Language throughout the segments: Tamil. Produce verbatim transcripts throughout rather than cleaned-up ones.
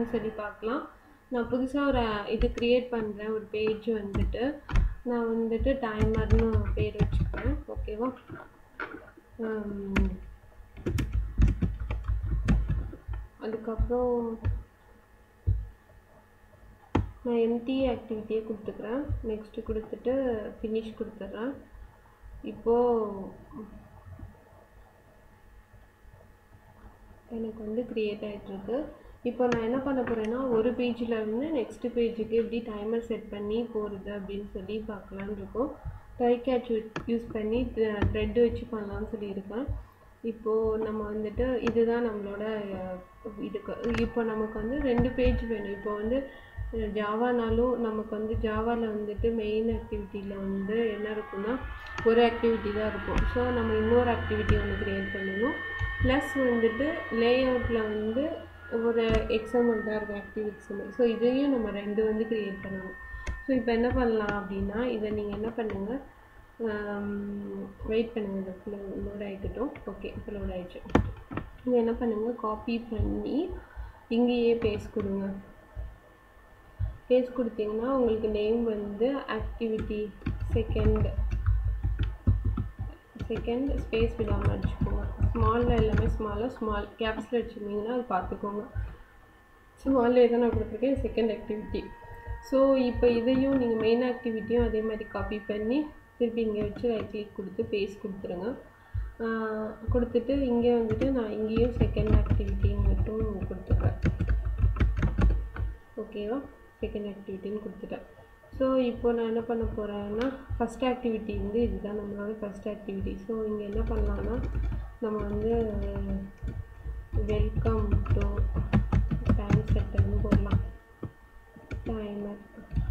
அப்படின்னு சொல்லி பார்க்கலாம். நான் புதுசாக ஒரு இது க்ரியேட் பண்ணுறேன். ஒரு பேஜ் வந்துட்டு நான் வந்துட்டு டைமர்னு பேர் வச்சுக்கிறேன். ஓகேவா? அதுக்கப்புறம் நான் எம்டி ஆக்டிவிட்டியை கொடுத்துக்கிறேன். நெக்ஸ்ட்டு கொடுத்துட்டு ஃபினிஷ் கொடுத்துட்றேன். இப்போது எனக்கு வந்து க்ரியேட் ஆகிட்டுருக்கு. இப்போ நான் என்ன பண்ண போகிறேன்னா, ஒரு பேஜில் இருந்து நெக்ஸ்ட் பேஜுக்கு எப்படி டைமர் செட் பண்ணி போகிறது அப்படின்னு சொல்லி பார்க்கலான்னு இருக்கோம். ட்ரை கேட்ச் யூஸ் பண்ணி த்ரெட் வச்சு பண்ணலான்னு சொல்லியிருக்கேன். இப்போது நம்ம வந்துட்டு இதுதான் நம்மளோட இதுக்கு. இப்போ நமக்கு வந்து ரெண்டு பேஜ் வேணும். இப்போ வந்து ஜாவானாலும் நமக்கு வந்து ஜாவாவில் வந்துட்டு மெயின் ஆக்டிவிட்டியில் வந்து என்ன இருக்குன்னா ஒரு ஆக்டிவிட்டி தான் இருக்கும். ஸோ நம்ம இன்னொரு ஆக்டிவிட்டி ஒன்று க்ரியேட் பண்ணணும். ப்ளஸ் வந்துட்டு லே அவுட்டில் வந்து ஒரு எக்ஸாம்பிள் தான் இருக்கும், ஆக்டிவிட்டிஸ். ஸோ இதையும் நம்ம ரெண்டு வந்து க்ரியேட் பண்ணணும். ஸோ இப்போ என்ன பண்ணலாம் அப்படின்னா, இதை நீங்கள் என்ன பண்ணுங்கள், வெயிட் பண்ணுங்கள், இந்த ஃபுல்லோ லோட் ஆகிக்கட்டும். ஓகே, இப்போ லோட் ஆகிடுச்சு. இதை என்ன பண்ணுங்கள், காப்பி பண்ணி இங்கேயே பேஸ்ட் கொடுங்க. பேஸ்ட் கொடுத்தீங்கன்னா உங்களுக்கு நேம் வந்து ஆக்டிவிட்டி செகண்ட் செகண்ட் ஸ்பேஸ் விடாமல் அடிச்சுக்கோங்க. ஸ்மாலில் எல்லாமே ஸ்மாலாக ஸ்மால் கேப்ஸில் வச்சுருந்தீங்கன்னா அது பார்த்துக்கோங்க. ஸ்மாலில் எதை நான் கொடுத்துருக்கேன், செகண்ட் ஆக்டிவிட்டி. ஸோ இப்போ இதையும் நீங்கள் மெயின் ஆக்டிவிட்டியும் அதே மாதிரி காப்பி பண்ணி திருப்பி இங்கே வச்சு ரைட் கிளிக் கொடுத்து பேஸ்ட் கொடுத்துருங்க. கொடுத்துட்டு இங்கே வந்துட்டு நான் இங்கேயும் செகண்ட் ஆக்டிவிட்டின்னு மட்டும் கொடுத்துட்றேன். ஓகேவா? செகண்ட் ஆக்டிவிட்டின்னு கொடுத்துட்டேன். ஸோ இப்போ நான் என்ன பண்ண போகிறேன்னா, ஃபஸ்ட் ஆக்டிவிட்டி வந்து இதுதான் நம்மளோட ஃபஸ்ட் ஆக்டிவிட்டி. ஸோ இங்கே என்ன பண்ணலான்னா, நம்ம வந்து வெல்கம் டு டைம் செட்டர்னு போடலாம். டைமர்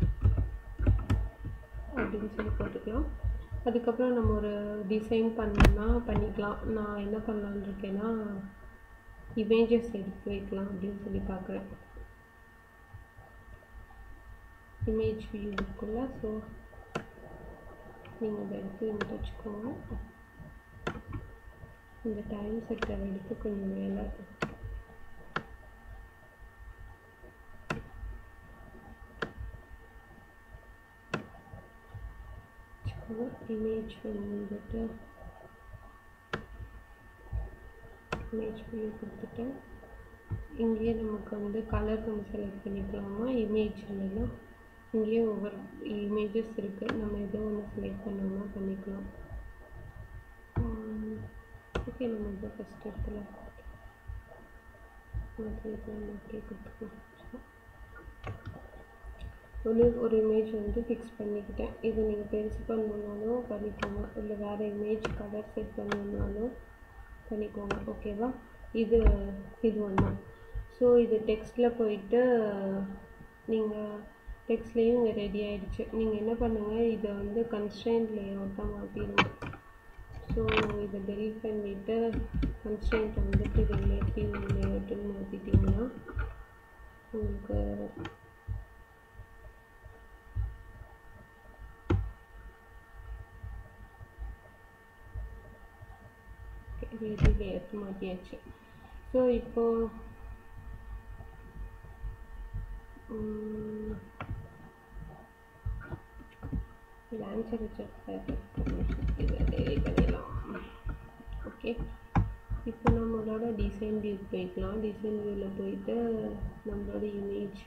அப்படின்னு சொல்லி போட்டுக்கலாம். அதுக்கப்புறம் நம்ம ஒரு டிசைன் பண்ணோம்னா பண்ணிக்கலாம். நான் என்ன பண்ணலான்னு இருக்கேன்னா, இமேஜஸ் எடுத்து வைக்கலாம் அப்படின்னு சொல்லி பார்க்குறேன். இமேஜ் வியூ இருக்குல்ல, ஸோ நீங்கள் இதை எடுத்து இங்கே வச்சுக்கோங்க. இந்த டைம் செட்டர் எடுத்து கொஞ்சம் மேலே இமேஜ் வந்துட்டு இமேஜ் வியூ கொடுத்துட்டு இங்கேயே நமக்கு வந்து கலர் நம்ம செலக்ட் பண்ணிக்கலாமா. இமேஜ் இல்லைன்னா இங்கேயே ஒவ்வொரு இமேஜஸ் இருக்குது, நம்ம எதோ ஒன்று செலக்ட் பண்ணோம்னா பண்ணிக்கலாம். ஓகே, நம்ம இதை ஃபஸ்ட் இடத்துல ஓகே கொடுத்துக்கலாம். ஒரு ஒரு இமேஜ் வந்து ஃபிக்ஸ் பண்ணிக்கிட்டேன். இது நீங்கள் பெருசு பண்ணணுன்னாலும் பண்ணிக்கோங்க, இல்லை வேறு இமேஜ் கலர் செட் பண்ணணுன்னாலும் பண்ணிக்கோங்க. ஓகேவா? இது இது ஒன்று. ஸோ இது டெக்ஸ்ட்டில் போயிட்டு நீங்கள் டெக்ஸ்ட்லேயும் இங்கே ரெடி ஆகிடுச்சு. நீங்கள் என்ன பண்ணுங்கள், இதை வந்து கன்ஸ்ட்ரெயின்ட் லேஅவுட்டாக மாற்றிடுங்க. ஸோ இதை டெலிட் பண்ணிவிட்டு கன்ஸ்ட்ரெயின்ட்டை வந்துட்டு ரிலேட்டிவ் லேஅவுட்டுன்னு மாற்றிட்டிங்கன்னா உங்களுக்கு ரிலேட்டிவ் லேஅவுட் மாற்றியாச்சு. ஸோ இப்போது லான்ச்சர் இதை டெலிட் பண்ணிடலாம். ஓகே, இப்போ நம்மளோட டிசைன் வியூ போய்க்கலாம். டிசைன் வியூவில் போயிட்டு நம்மளோட இமேஜ்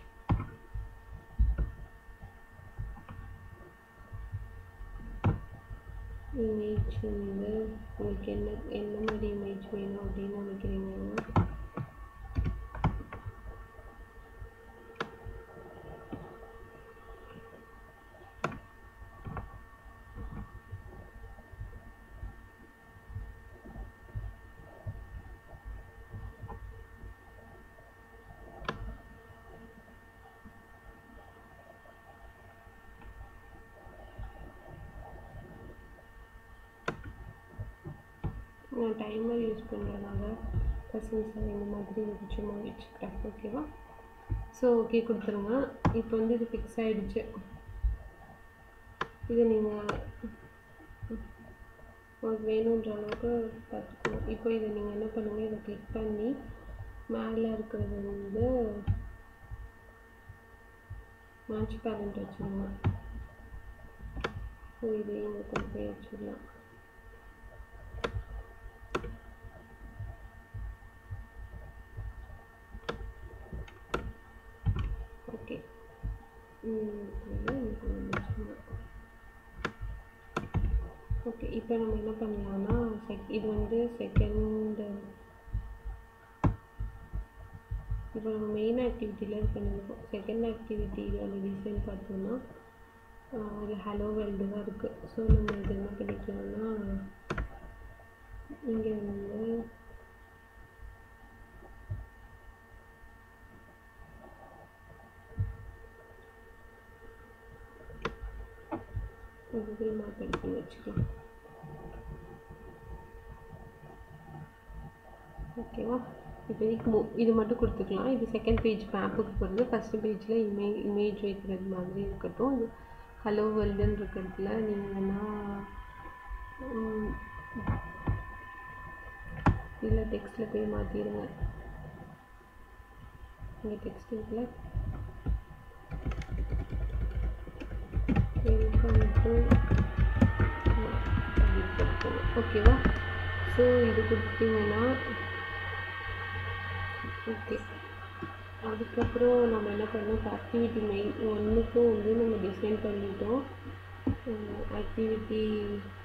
இமேஜ் வந்து உங்களுக்கு என்ன என்ன மாதிரி இமேஜ் வேணும் அப்படின்னு நினைக்கிறீங்கன்னா, நான் டைமர் யூஸ் பண்ணுறதுனால பர்சன்ஸாக இந்த மாதிரி சும்மா வச்சுக்கிறேன். ஓகேவா? ஸோ ஓகே கொடுத்துருங்க. இப்போ வந்து இது ஃபிக்ஸ் ஆகிடுச்சு. இது நீங்கள் உங்களுக்கு வேணுன்ற அளவுக்கு பார்த்துக்கணும். இப்போ இதை நீங்கள் என்ன பண்ணுங்கள், இதை கிளிக் பண்ணி மேலே இருக்கிறது வந்து மேட்ச் பேரண்ட் வச்சுருவோம். ஸோ இதையும் இங்கே கொண்டு போய் வச்சிடலாம். ஓகே, ஓகே இப்போ நம்ம என்ன பண்ணலாம்னா செக் இது வந்து செகண்ட், இப்போ நம்ம மெயின் ஆக்டிவிட்டியில் இது பண்ணியிருக்கோம். செகண்ட் ஆக்டிவிட்டியோட டிசைன் பார்த்தோம்னா இது ஹலோ வேர்ல்டு தான் இருக்குது. ஸோ நம்ம இது என்ன பண்ணிக்கலாம்னா இங்கே வந்து கூகுள் மேப் எடுத்து வச்சுக்கலாம். ஓகேவா, இப்போதைக்கு மூ இது மட்டும் கொடுத்துக்கலாம். இது செகண்ட் பேஜ் மேப்புக்கு போகிறது. ஃபஸ்ட்டு பேஜில் இமே இமேஜ் வைக்கிறது மாதிரி இருக்கட்டும். இது ஹலோ வேர்ல்டுன்னு இருக்கிறதுல நீங்கன்னா இல்லை டெக்ஸ்ட்டில் போய் மாற்றிடுங்க. இங்கே டெக்ஸ்ட் இருக்குல்ல, ஓகேவா. ஸோ இது கொடுத்துட்டிங்கன்னா ஓகே. அதுக்கப்புறம் நம்ம என்ன பண்ணோம், ஆக்டிவிட்டி மெயின் ஒன்றுக்கும் வந்து நம்ம டிசைன் பண்ணிட்டோம். ஆக்டிவிட்டி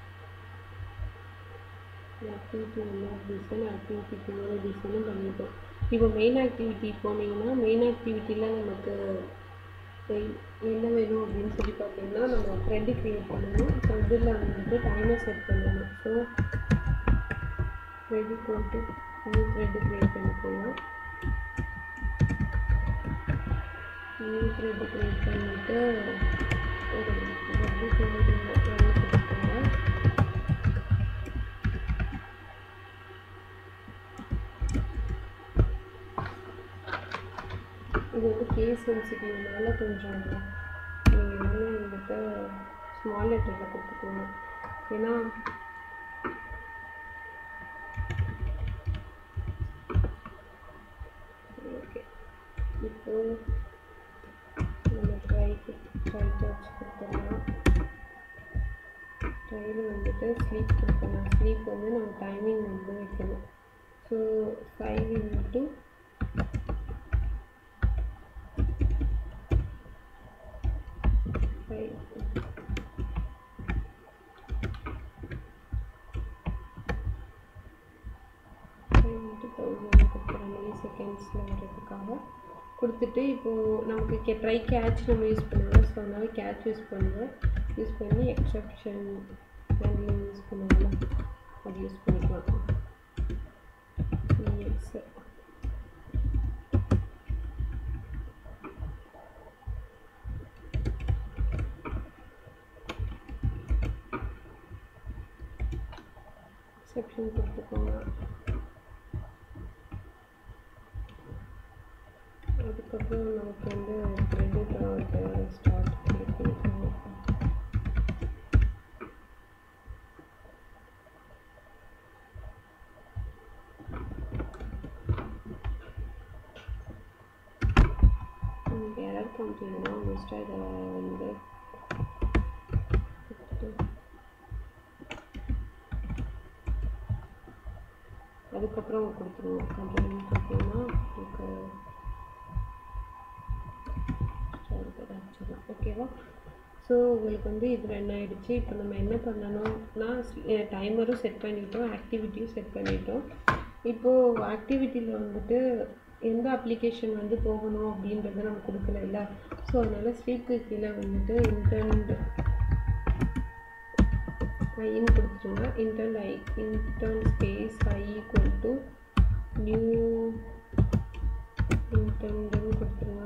ஆக்டிவிட்டி ஒன்று டிசைன், ஆக்டிவிட்டி டூவோட டிசைனும் பண்ணிட்டோம். இப்போ மெயின் ஆக்டிவிட்டி போனீங்கன்னா மெயின் ஆக்டிவிட்டியில் நமக்கு என்ன வேணும் அப்படின்னு சொல்லி பார்த்தீங்கன்னா நம்ம த்ரெட்டு க்ரியேட் பண்ணணும். த்ரெட்டில் வந்துட்டு டைமர் செட் பண்ணணும். ஸோ த்ரெட்டு போட்டு நியூ த்ரெட்டு க்ரியேட் பண்ணிக்கோங்க. நியூ த்ரெட்டு க்ரியேட் பண்ணிவிட்டு ஒரு த்ரெட்டு கொடுத்துக்கோங்க. இது வந்து கேஸ் சென்சிட்டிவ்னால கொஞ்சம் நீங்கள் வந்து வந்துட்டு ஸ்மால் லெட்டரில் கொடுத்துக்கோங்க. ஏன்னா ஓகே, இப்போது நம்ம ட்ரைக்கு ட்ரை டச் கொடுத்துடலாம். ட்ரையில் வந்துட்டு ஸ்லீப் கொடுக்கணும். ஸ்லீப் வந்து நம்ம டைமிங் வந்து வைக்கணும். So five into five five into thousand கொடுக்குற மில்லி செகண்ட்ஸில் வர்றதுக்காக கொடுத்துட்டு இப்போது நமக்கு கே ட்ரை கேட்ச் நம்ம யூஸ் பண்ணுவோம். ஸோ அதனால கேட்ச் யூஸ் பண்ணுவோம். யூஸ் பண்ணி எக்ஸெப்ஷன் ஹேண்ட்லிங் யூஸ் பண்ணுவோம். அது யூஸ் பண்ணிக்கலாம். எக்ஸ் எக்ஸெப்ஷன் கொடுத்துக்கோங்க. அதுக்கப்புறம் நமக்கு வந்து த்ரெட்டு டாட் ஸ்டார்ட் கிளிக் பண்ணிக்கோங்க. எரர் காமிச்சிங்கன்னா மோஸ்ட்டாக இதை வந்து அதுக்கப்புறம் கொடுத்துருவோம். கண்ட்ரோல் கொடுத்தீங்கன்னா உங்களுக்கு ஓகேவா. ஸோ உங்களுக்கு வந்து இது ரன் ஆகிடுச்சு. இப்போ நம்ம என்ன பண்ணணும்னா டைமரும் செட் பண்ணிட்டோம், ஆக்டிவிட்டியும் செட் பண்ணிட்டோம். இப்போது ஆக்டிவிட்டியில் வந்துட்டு எந்த அப்ளிகேஷன் வந்து போகணும் அப்படின்றத நம்ம கொடுக்கல இல்லை. ஸோ அதனால் ஸ்லீப்க்கு கீழே வந்துட்டு இன்டெண்ட் ஐன்னு கொடுத்துருங்க. Intent I intent space I equal to new இன்டெண்டுன்னு கொடுத்துருங்க.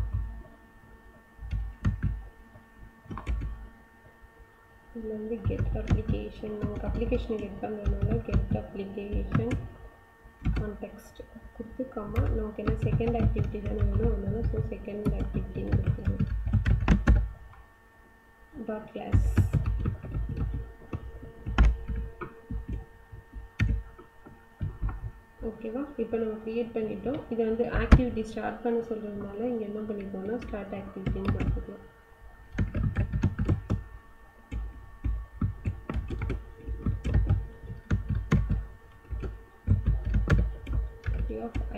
இதில் வந்து கெட் அப்ளிகேஷன், நமக்கு அப்ளிகேஷன் கெட் பண்ணுறதுனால கெட் அப்ளிகேஷன் கான்டெக்ஸ்ட் கொடுத்துக்காம நமக்கு என்ன செகண்ட் ஆக்டிவிட்டி தானே வேணும். அதனால ஸோ செகண்ட் ஆக்டிவிட்டின்னு கொடுத்துருவோம். Dot class okay. ஓகேவா? இப்போ நம்ம க்ரியேட் பண்ணிட்டோம். இதை வந்து ஆக்டிவிட்டி ஸ்டார்ட் பண்ண சொல்கிறதுனால இங்கே என்ன பண்ணிக்கோன்னா ஸ்டார்ட் ஆக்டிவிட்டின்னு கொடுத்துக்கலாம். Of I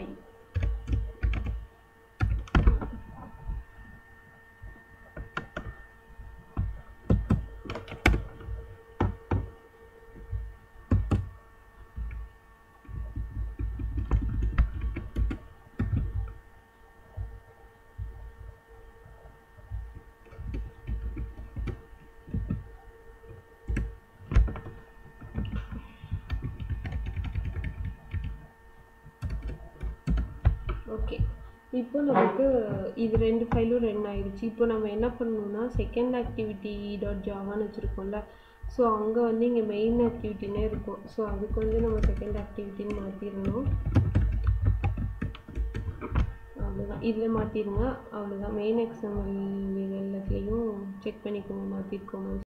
okay. இப்போ நமக்கு இது ரெண்டு ஃபைலும் ரன் ஆயிடுச்சு. இப்போ நம்ம என்ன பண்ணணும்னா செகண்ட் ஆக்டிவிட்டி டாட் ஜாவான்னு வச்சுருக்கோம்ல, ஸோ அங்கே வந்து இங்கே மெயின் ஆக்டிவிட்டினே இருக்கும். ஸோ அதுக்கு வந்து நம்ம செகண்ட் ஆக்டிவிட்டின்னு மாற்றிடணும். அவ்வளோதான், இதில் மாற்றிடுங்க. அவ்வளோதான், மெயின் எக்ஸ்எம்எல் எல்லாத்துலேயும் செக் பண்ணிக்கோங்க மாற்றிருக்கோங்க.